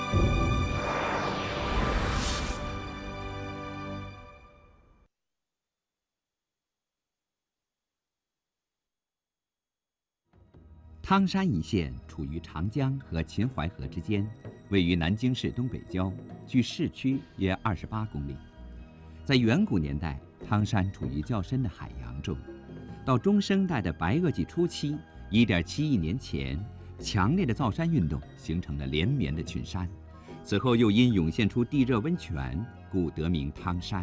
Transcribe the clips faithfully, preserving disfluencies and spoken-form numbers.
汤山一线处于长江和秦淮河之间，位于南京市东北郊，距市区约二十八公里。在远古年代，汤山处于较深的海洋中。到中生代的白垩纪初期， 一点七亿年前，强烈的造山运动形成了连绵的群山，此后又因涌现出地热温泉，故得名汤山。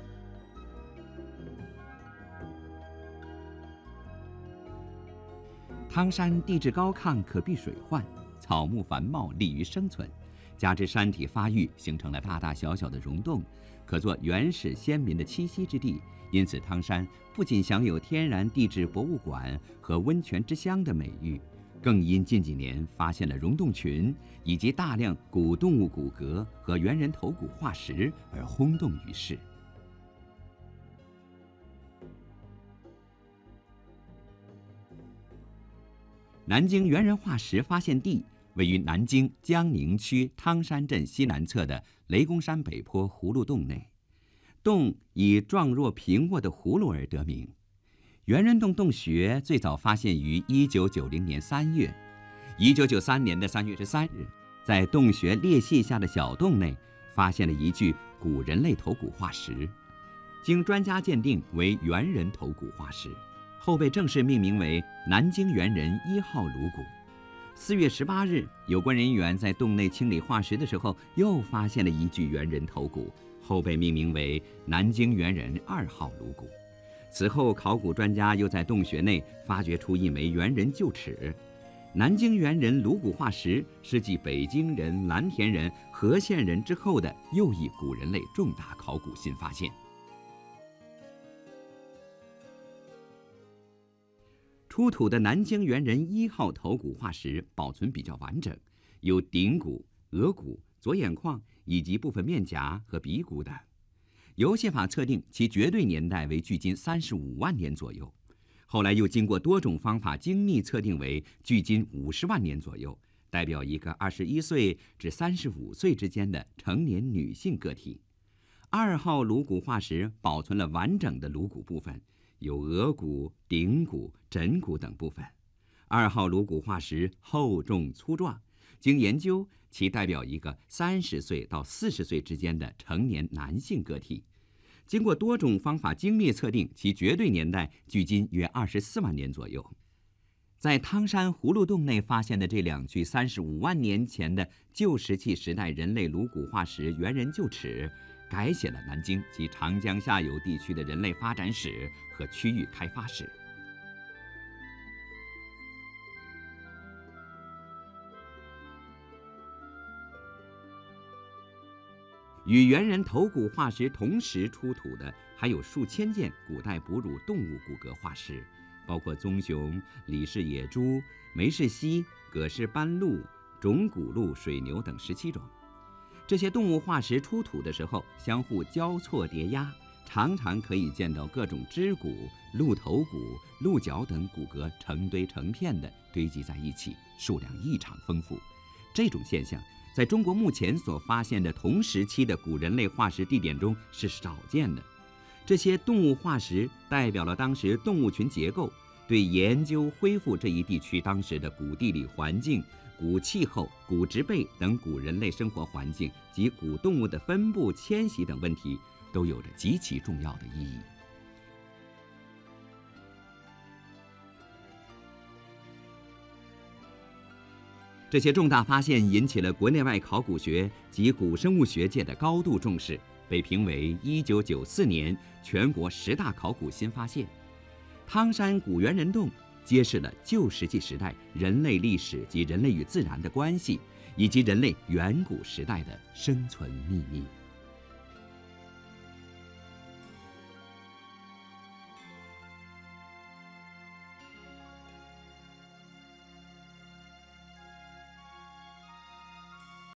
汤山地质高亢，可避水患，草木繁茂，利于生存。加之山体发育，形成了大大小小的溶洞，可作原始先民的栖息之地。因此，汤山不仅享有天然地质博物馆和温泉之乡的美誉，更因近几年发现了溶洞群以及大量古动物骨骼和猿人头骨化石而轰动于世。 南京猿人化石发现地位于南京江宁区汤山镇西南侧的雷公山北坡葫芦洞内，洞以状若平卧的葫芦而得名。猿人洞洞穴最早发现于一九九零年三月，一九九三年的三月十三日，在洞穴裂隙下的小洞内发现了一具古人类头骨化石，经专家鉴定为猿人头骨化石。 后被正式命名为南京猿人一号颅骨。四月十八日，有关人员在洞内清理化石的时候，又发现了一具猿人头骨，后被命名为南京猿人二号颅骨。此后，考古专家又在洞穴内发掘出一枚猿人臼齿。南京猿人颅骨化石是继北京人、蓝田人、和县人之后的又一古人类重大考古新发现。 出土的南京猿人一号头骨化石保存比较完整，有顶骨、额骨、左眼眶以及部分面颊和鼻骨等。游戏法测定其绝对年代为距今三十五万年左右，后来又经过多种方法精密测定为距今五十万年左右，代表一个二十一岁至三十五岁之间的成年女性个体。二号颅骨化石保存了完整的颅骨部分。 有额骨、顶骨、枕骨等部分。二号颅骨化石厚重粗壮，经研究，其代表一个三十岁到四十岁之间的成年男性个体。经过多种方法精密测定，其绝对年代距今约二十四万年左右。在汤山葫芦洞内发现的这两具三十五万年前的旧石器时代人类颅骨化石猿人臼齿。 改写了南京及长江下游地区的人类发展史和区域开发史。与猿人头骨化石同时出土的，还有数千件古代哺乳动物骨骼化石，包括棕熊、李氏野猪、梅氏蜥、葛氏斑鹿、种骨鹿、水牛等十七种。 这些动物化石出土的时候，相互交错叠压，常常可以见到各种肢骨、鹿头骨、鹿角等骨骼成堆成片地堆积在一起，数量异常丰富。这种现象在中国目前所发现的同时期的古人类化石地点中是少见的。这些动物化石代表了当时动物群结构，对研究恢复这一地区当时的古地理环境。 古气候、古植被等古人类生活环境及古动物的分布、迁徙等问题，都有着极其重要的意义。这些重大发现引起了国内外考古学及古生物学界的高度重视，被评为一九九四年全国十大考古新发现。汤山古猿人洞 揭示了旧石器时代人类历史及人类与自然的关系，以及人类远古时代的生存秘密。